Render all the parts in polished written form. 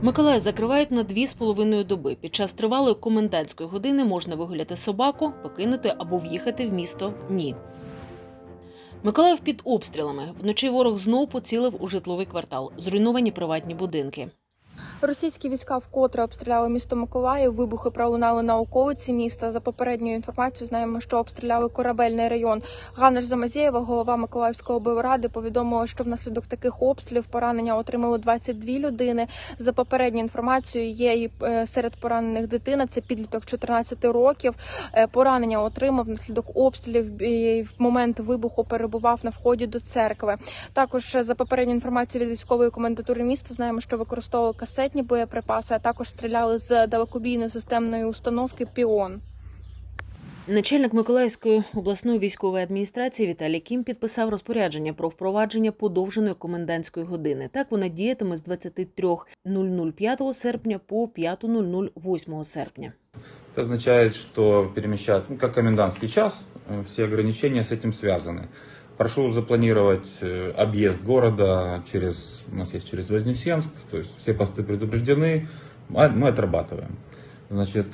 Миколаїв закривають на 2,5 доби. Під час тривалої комендантської години можна вигуляти собаку, покинути або в'їхати в місто – ні. Миколаїв під обстрілами. Вночі ворог знов поцілив у житловий квартал. Зруйновані приватні будинки. Російські війська вкотре обстріляли місто Миколаїв. Вибухи пролунали на околиці міста. За попередньою інформацією, знаємо, що обстріляли Корабельний район. Ганна Замазєєва, голова Миколаївської облради, повідомила, що внаслідок таких обстрілів поранення отримали 22 людини. За попередньою інформацією, є і серед поранених дитина, це підліток 14 років. Поранення отримав внаслідок обстрілів і в момент вибуху перебував на вході до церкви. Також за попередньою інформацією від військової комендатури міста, знаємо, що використовували касетні боєприпаси, а також стріляли з далекобійної системної установки «Піон». Начальник Миколаївської обласної військової адміністрації Віталій Кім підписав розпорядження про впровадження подовженої комендантської години. Так вона діятиме з 23:00 5 серпня по 5:00 8 серпня. Это означает, что перемещать, как комендантский час, все ограничения с этим связаны. Прошу запланировать объезд города у нас есть через Вознесенск, то есть все посты предупреждены, мы отрабатываем. Значит,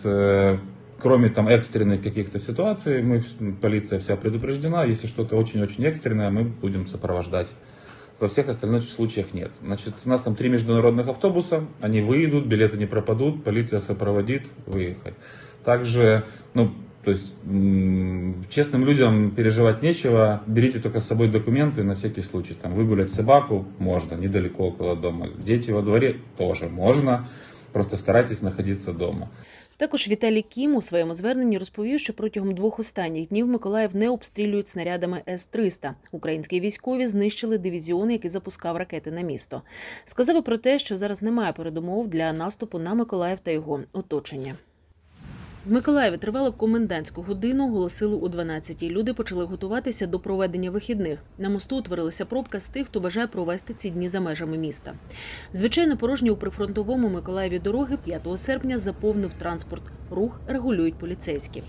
кроме там экстренных каких-то ситуаций, полиция вся предупреждена, если что-то очень-очень экстренное, мы будем сопровождать. Во всех остальных случаях нет. Значит, у нас там 3 международных автобуса, они выйдут, билеты не пропадут, полиция сопроводит выехать. Также, то есть честным людям переживать нечего, берите только с собой документы на всякий случай. Там выгулять собаку можно, недалеко около дома. Дети во дворе тоже можно, просто старайтесь находиться дома. Також Віталій Кім у своєму зверненні розповів, що протягом 2 останніх днів Миколаїв не обстрілюють снарядами С-300. Українські військові знищили дивізіон, який запускав ракети на місто. Сказав про те, що зараз немає передумов для наступу на Миколаїв та його оточення. В Миколаєві тривалу комендантську годину, оголосили о 12-й. Люди почали готуватися до проведення вихідних. На мосту утворилася пробка з тих, хто бажає провести ці дні за межами міста. Звичайно, порожні у прифронтовому Миколаєві дороги 5 серпня заповнив транспорт. Рух регулюють поліцейські.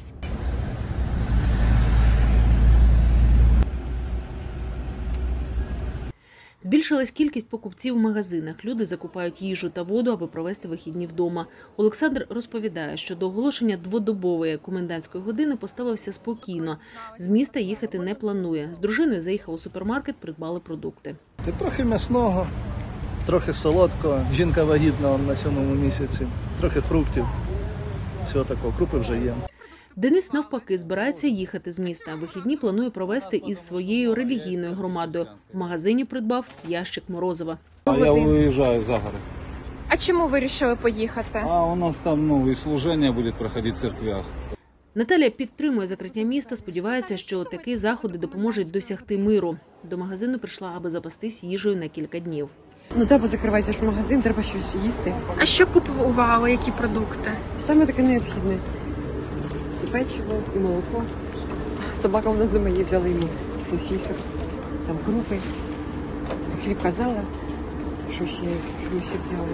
Збільшилась кількість покупців в магазинах. Люди закупають їжу та воду, аби провести вихідні вдома. Олександр розповідає, що до оголошення 2-добової комендантської години поставився спокійно. З міста їхати не планує. З дружиною заїхав у супермаркет, придбали продукти. Трохи м'ясного, трохи солодкого. Жінка вагітна на 7-му місяці. Трохи фруктів. Всього такого. Крупи вже є. Денис, навпаки, збирається їхати з міста. Вихідні планує провести із своєю релігійною громадою. В магазині придбав ящик морозива. Я виїжджаю за гори. А чому ви вирішили поїхати? А у нас там служення буде проходити в церквях. Наталія підтримує закриття міста, сподівається, що такі заходи допоможуть досягти миру. До магазину прийшла, аби запастись їжею на кілька днів. Треба закриватися ж магазин, треба щось їсти. А що купували, які продукти? Саме таке необхідне. І печиво, і молоко. Собака у нас дома є, взяли йому сосисок, там крупи, хліб казала, що ще взяли.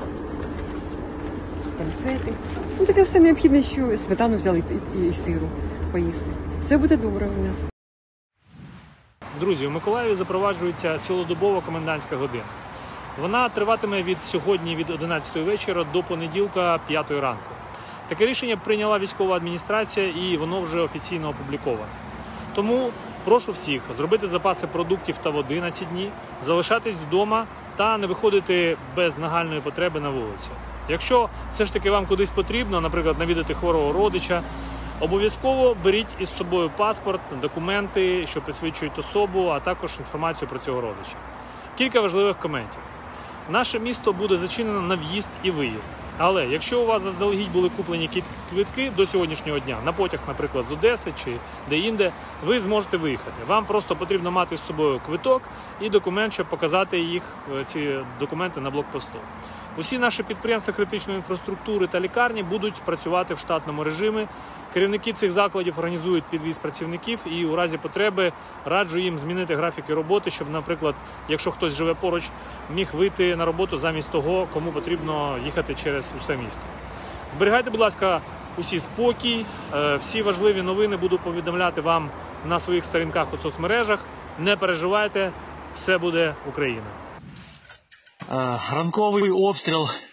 Конфети. Таке все необхідне, що сметану взяли і сиру поїсти. Все буде добре у нас. Друзі, у Миколаєві запроваджується цілодобова комендантська година. Вона триватиме від сьогодні від 11 вечора до понеділка 5 ранку. Таке рішення прийняла військова адміністрація і воно вже офіційно опубліковане. Тому прошу всіх зробити запаси продуктів та води на ці дні, залишатись вдома та не виходити без нагальної потреби на вулицю. Якщо все ж таки вам кудись потрібно, наприклад, навідати хворого родича, обов'язково беріть із собою паспорт, документи, що посвідчують особу, а також інформацію про цього родича. Кілька важливих коментів. Наше місто буде зачинено на в'їзд і виїзд. Але якщо у вас заздалегідь були куплені квитки до сьогоднішнього дня, на потяг, наприклад, з Одеси чи де-інде, ви зможете виїхати. Вам просто потрібно мати з собою квиток і документ, щоб показати ці документи на блокпосту. Усі наші підприємства критичної інфраструктури та лікарні будуть працювати в штатному режимі. Керівники цих закладів організують підвіз працівників і у разі потреби раджу їм змінити графіки роботи, щоб, наприклад, якщо хтось живе поруч, міг вийти на роботу замість того, кому потрібно їхати через усе місто. Зберігайте, будь ласка, усі спокій. Всі важливі новини буду повідомляти вам на своїх сторінках у соцмережах. Не переживайте, все буде Україна. Ранковий обстріл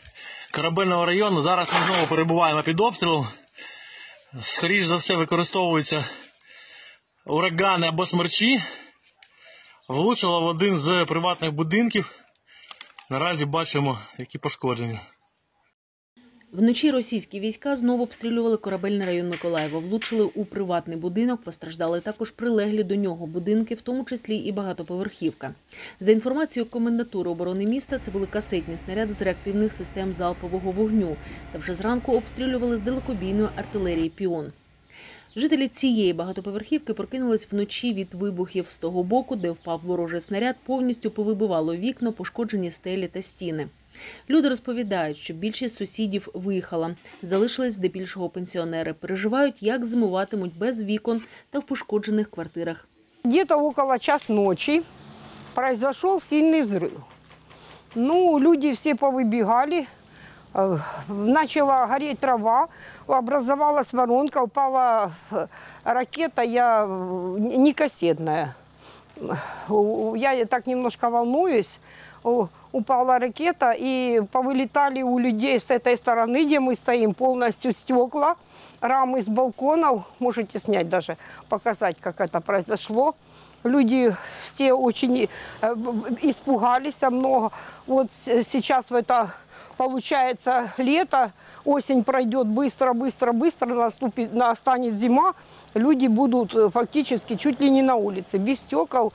Корабельного району. Зараз ми знову перебуваємо під обстрілом. Скоріше за все використовуються урагани або смерчі. Влучило в один з приватних будинків. Наразі бачимо, які пошкодження. Вночі російські війська знову обстрілювали корабельний район Миколаєва. Влучили у приватний будинок, постраждали також прилеглі до нього будинки, в тому числі і багатоповерхівка. За інформацією комендатури оборони міста, це були касетні снаряди з реактивних систем залпового вогню. Та вже зранку обстрілювали з далекобійної артилерії «Піон». Жителі цієї багатоповерхівки прокинулись вночі від вибухів. З того боку, де впав ворожий снаряд, повністю повибивало вікна, пошкоджені стелі та стіни. Люди розповідають, що більшість сусідів виїхала. Залишились здебільшого пенсіонери. Переживають, як зимуватимуть без вікон та в пошкоджених квартирах. Где-то около час ночи произошел сильный взрыв. Люди все повыбегали. Начала гореть трава, образовалась воронка, упала ракета, не кассетная. Я так немножко волнуюсь. Упала ракета, и повылетали у людей с этой стороны, где мы стоим, полностью стекла, рамы с балконов. Можете снять даже, показать, как это произошло. Люди все очень испугались много. Вот сейчас получается лето, осень пройдет быстро, настанет зима. Люди будут фактически чуть ли не на улице, без стекол,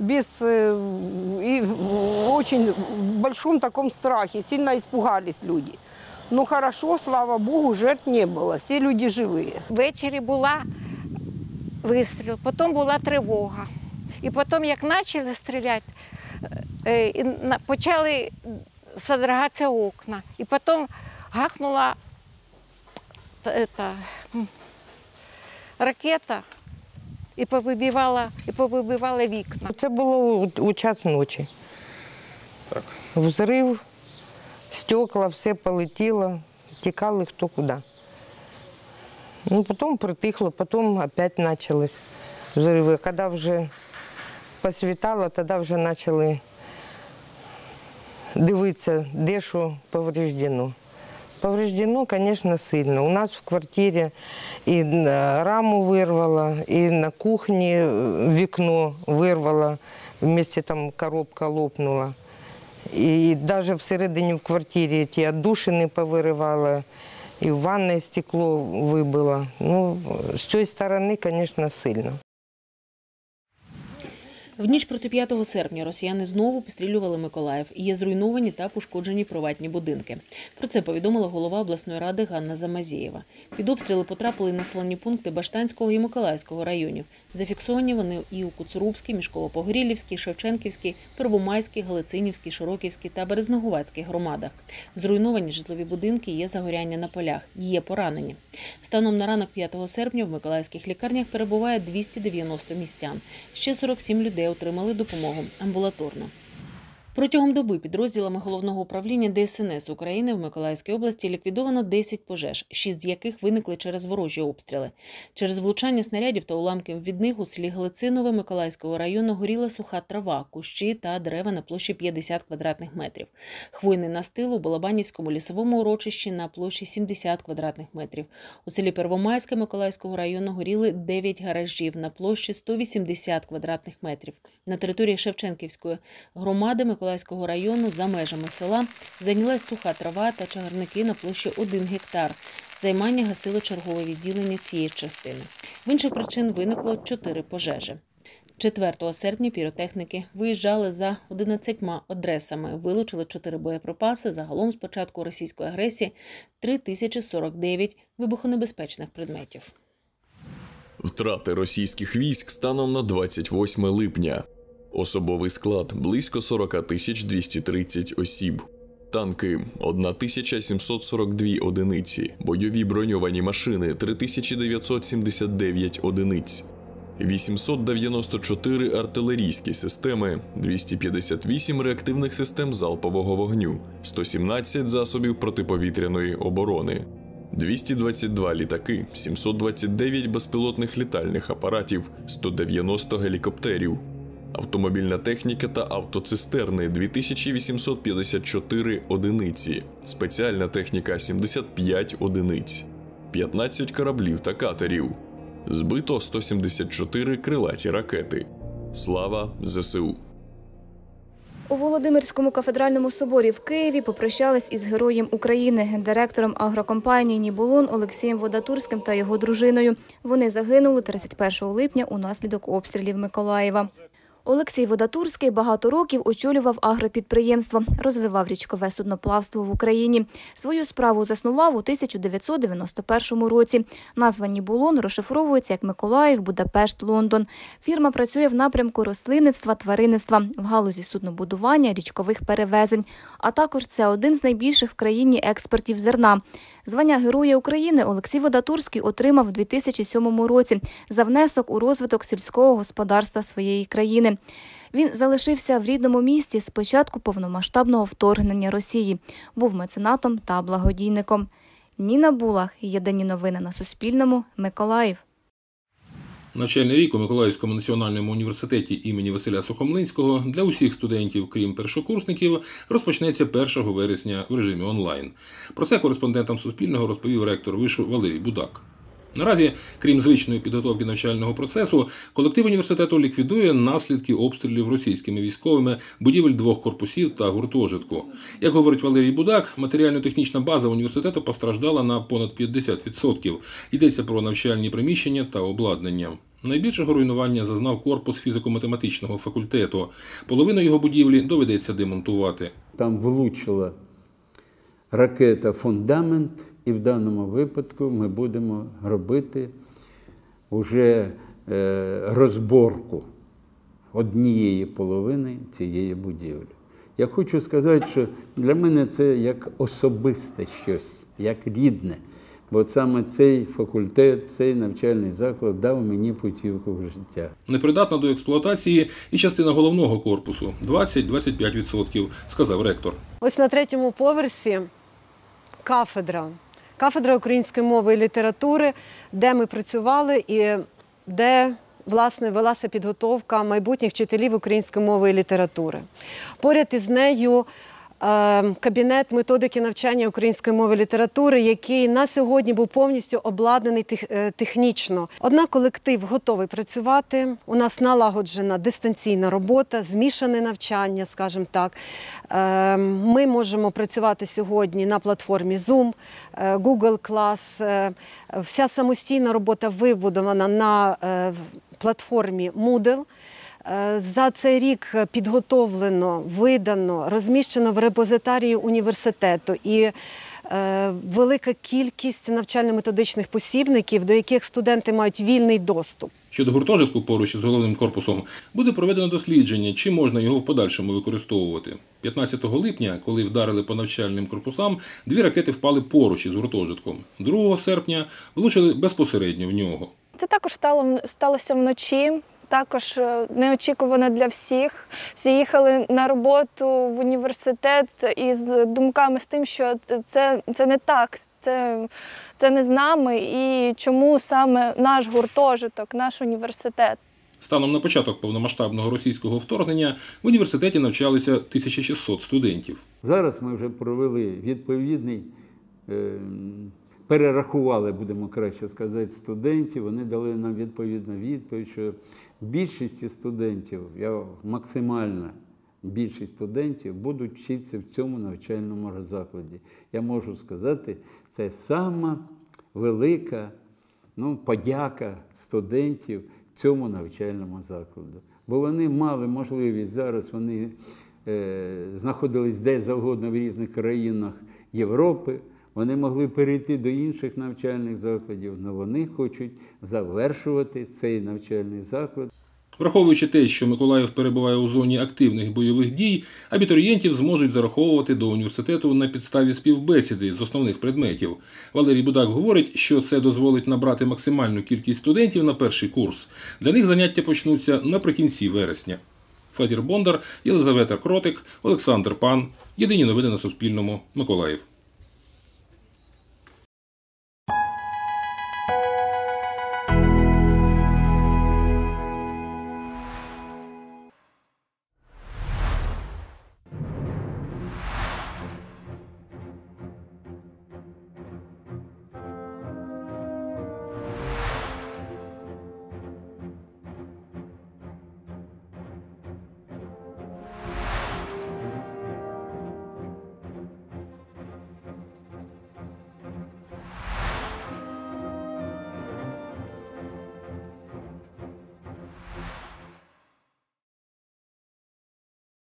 и в очень большом таком страхе. Сильно испугались люди. Ну хорошо, слава Богу, жертв не было, всі люди живі. Ввечері була вистріл, потім була тривога. І потім, як почали стріляти, почали содрогатися окна. І потім гахнула ракета і повибивала вікна. Це було у час ночі. Так. Взрив, стекла, все полетіло, тікали хто куди. Потім притихло, потім опять почались взриви. Коли вже посвітало, тоді вже почали дивитися, де що повреждено. Повреждено, звісно, сильно. У нас в квартирі і раму вирвало, і на кухні вікно вирвало, в місці там коробка лопнула. І навіть всередині в квартирі ті віддушини повиривало, і в ванній стекло вибило. З цієї сторони, звісно, сильно. В ніч проти 5 серпня росіяни знову обстрілювали Миколаїв. Є зруйновані та пошкоджені приватні будинки. Про це повідомила голова обласної ради Ганна Замазєєва. Під обстріли потрапили населені пункти Баштанського і Миколаївського районів. Зафіксовані вони і у Куцурубській, Мішково-Погорілівській, Шевченківській, Первомайській, Галицинівській, Широківській та Березногуватській громадах. Зруйновані житлові будинки, є загоряння на полях, є поранені. Станом на ранок 5 серпня в миколаївських лікарнях перебуває 290 містян. Ще 47 людей отримали допомогу амбулаторно. Протягом доби підрозділами Головного управління ДСНС України в Миколаївській області ліквідовано 10 пожеж, 6 з яких виникли через ворожі обстріли. Через влучання снарядів та уламків від них у селі Галицинове Миколаївського району горіла суха трава, кущі та дерева на площі 50 квадратних метрів. Хвойний настил у Балабанівському лісовому урочищі на площі 70 квадратних метрів. У селі Первомайське Миколаївського району горіли 9 гаражів на площі 180 квадратних метрів. На території Шевченківської громади Миколаївського району за межами села зайнялась суха трава та чагарники на площі 1 гектар. Займання гасило чергове відділення цієї частини. В інших причин виникло 4 пожежі. 4 серпня піротехніки виїжджали за 11 адресами, вилучили 4 боєприпаси, загалом з початку російської агресії 3049 вибухонебезпечних предметів. Втрати російських військ станом на 28 липня. Особовий склад – близько 40 230 осіб. Танки – 1742 одиниці. Бойові броньовані машини – 3979 одиниць. 894 артилерійські системи, 258 реактивних систем залпового вогню, 117 засобів протиповітряної оборони, 222 літаки, 729 безпілотних літальних апаратів, 190 гелікоптерів. автомобільна техніка та автоцистерни – 2854 одиниці, спеціальна техніка – 75 одиниць, 15 кораблів та катерів. Збито 174 крилаті ракети. Слава ЗСУ! У Володимирському кафедральному соборі в Києві попрощались із Героєм України, гендиректором агрокомпанії «Нібулон» Олексієм Водатурським та його дружиною. Вони загинули 31 липня унаслідок обстрілів Миколаєва. Олексій Водатурський багато років очолював агропідприємство, розвивав річкове судноплавство в Україні. Свою справу заснував у 1991 році. Назва «Нібулон» розшифровується як Миколаїв, Будапешт, Лондон. Фірма працює в напрямку рослинництва, тваринництва, в галузі суднобудування, річкових перевезень. А також це один з найбільших в країні експортів зерна. Звання Героя України Олексій Водатурський отримав у 2007 році за внесок у розвиток сільського господарства своєї країни. Він залишився в рідному місті з початку повномасштабного вторгнення Росії. Був меценатом та благодійником. Ніна Булах. Єдині новини на Суспільному. Миколаїв. Навчальний рік у Миколаївському національному університеті імені Василя Сухомлинського для усіх студентів, крім першокурсників, розпочнеться 1 вересня в режимі онлайн. Про це кореспондентам Суспільного розповів ректор вишу Валерій Будак. Наразі, крім звичної підготовки навчального процесу, колектив університету ліквідує наслідки обстрілів російськими військовими будівель 2 корпусів та гуртожитку. Як говорить Валерій Будак, матеріально-технічна база університету постраждала на понад 50%. Йдеться про навчальні приміщення та обладнання. Найбільшого руйнування зазнав корпус фізико-математичного факультету. Половину його будівлі доведеться демонтувати. Там влучила ракета «Фундамент», і в даному випадку ми будемо робити вже розборку однієї половини цієї будівлі. Я хочу сказати, що для мене це як особисте щось, як рідне. Бо саме цей факультет, цей навчальний заклад дав мені путівку в життя. Непридатна до експлуатації і частина головного корпусу – 20-25%, сказав ректор. Ось на 3-му поверсі кафедра української мови і літератури, де ми працювали і де, власне, велася підготовка майбутніх вчителів української мови і літератури. Поряд із нею кабінет методики навчання української мови і літератури, який на сьогодні був повністю обладнаний технічно. Однак колектив готовий працювати, у нас налагоджена дистанційна робота, змішане навчання, скажімо так. Ми можемо працювати сьогодні на платформі Zoom, Google Class. Вся самостійна робота вибудована на платформі Moodle. За цей рік підготовлено, видано, розміщено в репозитарії університету і велика кількість навчально-методичних посібників, до яких студенти мають вільний доступ. Щодо гуртожитку поруч із головним корпусом буде проведено дослідження, чи можна його в подальшому використовувати. 15 липня, коли вдарили по навчальним корпусам, 2 ракети впали поруч із гуртожитком. 2 серпня влучили безпосередньо в нього. Це також сталося вночі. Також неочікувано для всіх. Всі їхали на роботу в університет із думками з тим, що це не так, це не з нами і чому саме наш гуртожиток, наш університет. Станом на початок повномасштабного російського вторгнення в університеті навчалися 1600 студентів. Зараз ми вже провели відповідний, перерахували, будемо краще сказати, студентів. Вони дали нам відповідну відповідь, що більшість студентів, максимальна більшість студентів будуть вчитися в цьому навчальному закладі. Я можу сказати, це сама велика подяка студентів цьому навчальному закладу. Бо вони мали можливість, зараз вони знаходились де завгодно в різних країнах Європи, вони могли перейти до інших навчальних закладів, але вони хочуть завершувати цей навчальний заклад. Враховуючи те, що Миколаїв перебуває у зоні активних бойових дій, абітурієнтів зможуть зараховувати до університету на підставі співбесіди з основних предметів. Валерій Будак говорить, що це дозволить набрати максимальну кількість студентів на перший курс. Для них заняття почнуться наприкінці вересня. Федір Бондар, Єлизавета Кротик, Олександр Пан. Єдині новини на Суспільному. Миколаїв.